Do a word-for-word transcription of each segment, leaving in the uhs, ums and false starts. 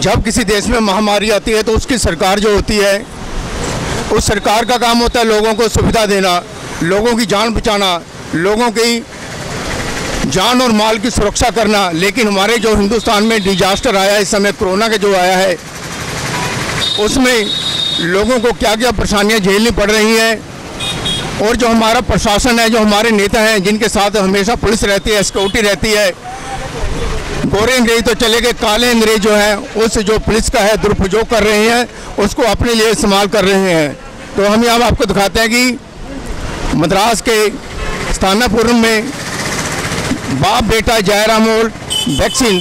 जब किसी देश में महामारी आती है तो उसकी सरकार जो होती है, उस सरकार का काम होता है लोगों को सुविधा देना, लोगों की जान बचाना, लोगों की जान और माल की सुरक्षा करना। लेकिन हमारे जो हिंदुस्तान में डिजास्टर आया है इस समय, कोरोना का जो आया है, उसमें लोगों को क्या क्या परेशानियां झेलनी पड़ रही हैं। और जो हमारा प्रशासन है, जो हमारे नेता हैं, जिनके साथ हमेशा पुलिस रहती है, सिक्योरिटी रहती है, गोरे अंग्रेज तो चले गए, काले अंग्रेज जो है उस जो पुलिस का है दुरुपयोग कर रहे हैं, उसको अपने लिए इस्तेमाल कर रहे हैं। तो हम यहाँ आपको दिखाते हैं कि मद्रास के स्थानापुरम में बाप बेटा जयराम और वैक्सीन,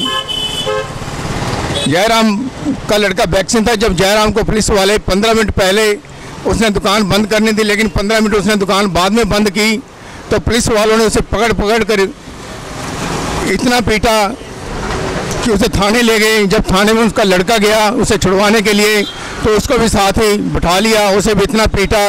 जयराम का लड़का वैक्सीन था। जब जयराम को पुलिस वाले पंद्रह मिनट पहले उसने दुकान बंद करनी थी, लेकिन पंद्रह मिनट उसने दुकान बाद में बंद की, तो पुलिस वालों ने उसे पकड़ पकड़ कर इतना पीटा कि उसे थाने ले गए। जब थाने में उसका लड़का गया उसे छुड़वाने के लिए, तो उसको भी साथ ही बिठा लिया, उसे भी इतना पीटा।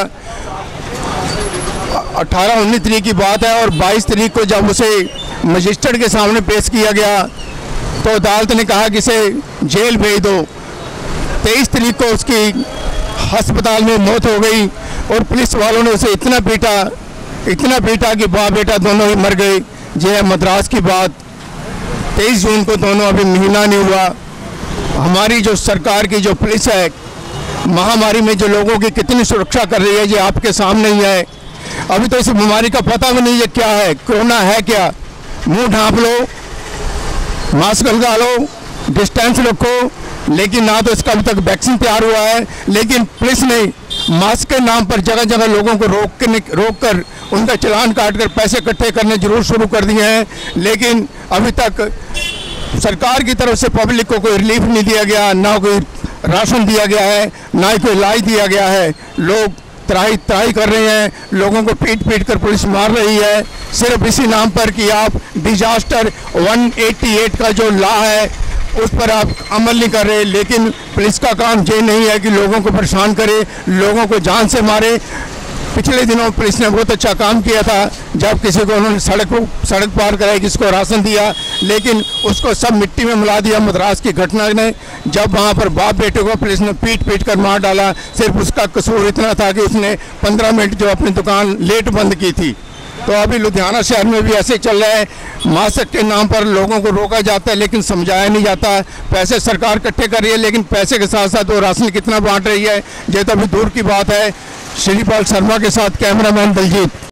अठारह उन्नीस तारीख की बात है और बाईस तारीख को जब उसे मजिस्ट्रेट के सामने पेश किया गया तो अदालत ने कहा कि इसे जेल भेज दो। तेईस तारीख को उसकी अस्पताल में मौत हो गई और पुलिस वालों ने उसे इतना पीटा, इतना पीटा कि बाप बेटा दोनों ही मर गए। ये है मद्रास की बात। तेईस जून को दोनों, अभी महीना नहीं हुआ। हमारी जो सरकार की जो पुलिस है, महामारी में जो लोगों की कितनी सुरक्षा कर रही है, ये आपके सामने ही है। अभी तो इस बीमारी का पता भी नहीं है क्या है, कोरोना है क्या। मुंह ढांप लो, मास्क लगा लो, डिस्टेंस रखो, लेकिन ना तो इसका अभी तक वैक्सीन तैयार हुआ है। लेकिन पुलिस ने मास्क के नाम पर जगह जगह लोगों को रोक के रोक कर उनका चालान काट कर पैसे इकट्ठे करने जरूर शुरू कर दिए हैं, लेकिन अभी तक सरकार की तरफ से पब्लिक को कोई रिलीफ नहीं दिया गया, ना कोई राशन दिया गया है, ना ही कोई इलाज दिया गया है। लोग त्राही त्राही कर रहे हैं, लोगों को पीट पीट कर पुलिस मार रही है, सिर्फ इसी नाम पर कि आप डिजास्टर एक सौ अट्ठासी का जो लॉ है उस पर आप अमल नहीं कर रहे। लेकिन पुलिस का काम ये नहीं है कि लोगों को परेशान करे, लोगों को जान से मारे। पिछले दिनों पुलिस ने बहुत अच्छा काम किया था, जब किसी को उन्होंने सड़क सड़क पार कराई, किसी को राशन दिया, लेकिन उसको सब मिट्टी में मिला दिया मद्रास की घटना ने। जब वहाँ पर बाप बेटे को पुलिस ने पीट पीट कर मार डाला, सिर्फ उसका कसूर इतना था कि उसने पंद्रह मिनट जो अपनी दुकान लेट बंद की थी। तो अभी लुधियाना शहर में भी ऐसे चल रहा है, मास्क के नाम पर लोगों को रोका जाता है लेकिन समझाया नहीं जाता। पैसे सरकार इकट्ठे कर रही है, लेकिन पैसे के साथ साथ वो राशन कितना बांट रही है, ये तो अभी दूर की बात है। श्रीपाल शर्मा के साथ कैमरामैन दलजीत।